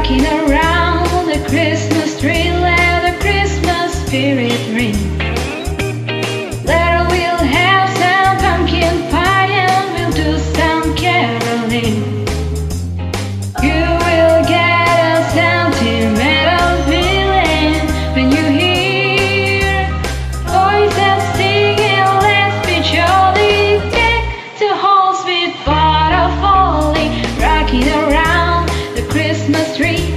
rocking around the Christmas tree, let the Christmas spirit ring. Later we'll have some pumpkin pie and we'll do some caroling. You will get a sentimental feeling when you hear voices singing, let's be jolly. Deck the halls with butterfly, rocking around the Christmas tree.